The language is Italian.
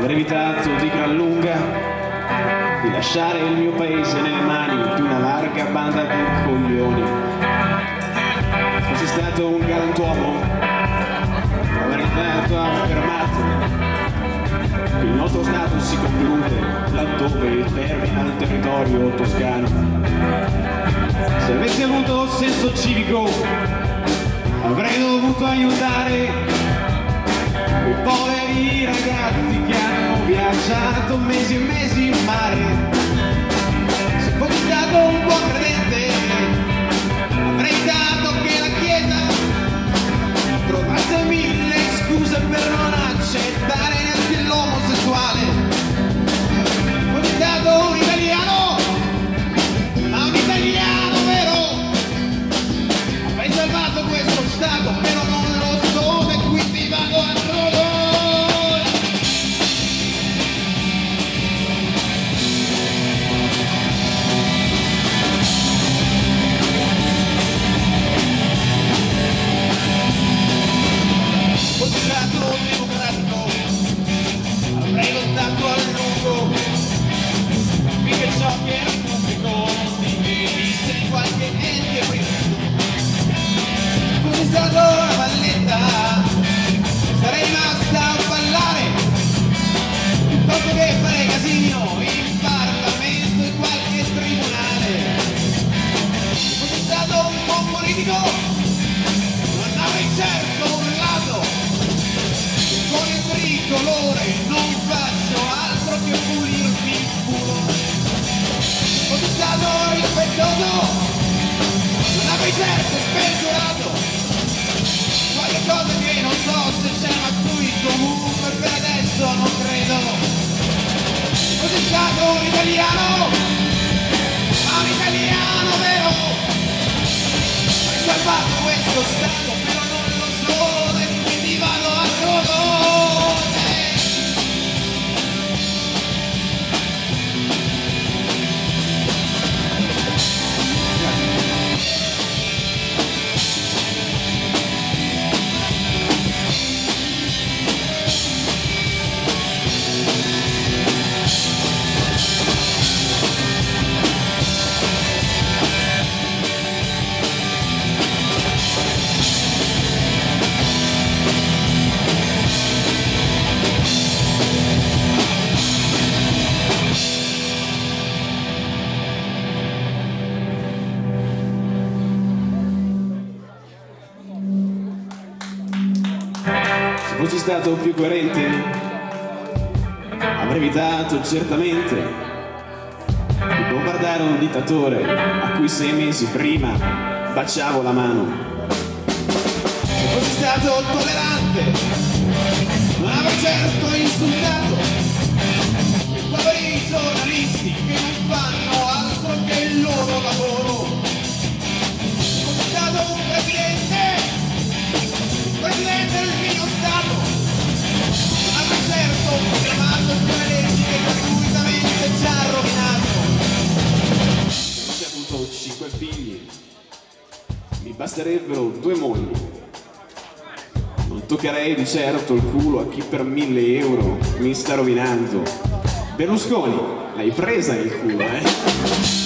avrei evitato di gran lunga di lasciare il mio paese nelle mani di una larga banda di coglioni. Fossi stato un galantuomo, avrei affermato che il nostro stato si conclude laddove termina il territorio toscano. Se avessi avuto senso civico avrei dovuto aiutare quei poveri ragazzi che hanno viaggiato mesi e mesi in mare. Se fossi stato un buon credente avrei dato che la Chiesa trovasse mille scuse per non accettare neanche l'omosessuale. Se fossi stato un italiano, ma un italiano vero, avrei salvato questo stato, però non lo so e quindi vado a nodo. Fossi stato democratico avrei lottato a lungo finché ciò che era pubblico non si venisse in qualche ente privato. Fossi stato la valletta sarei rimasta a ballare piuttosto che fare casino in Parlamento e qualche tribunale. Fossi stato un buon politico non avrei certo urlato. Con il tricolore non faccio altro che pulirmi il culo. Fossi stato rispettoso non avrei certo speculato qualche cosa che non so se c'è, ma qui comunque per adesso non credo. Fossi stato un italiano, ma un italiano vero, hai salvato questo stato però non lo so e quindi vado a nodo. Se fossi stato più coerente avrei evitato certamente di bombardare un dittatore a cui 6 mesi prima baciavo la mano. Se fossi stato tollerante non avrei certo insultato i poveri giornalisti che non fanno altro che il loro lavoro. Se fossi stato un presidente del mio stato non avrei certo chiamato quelle leggi che gratuitamente ci ha rovinato. Se avessi avuto 5 figli mi basterebbero 2 mogli. Non toccherei di certo il culo a chi per 1000 euro mi sta rovinando. Berlusconi, l'hai presa il culo, eh?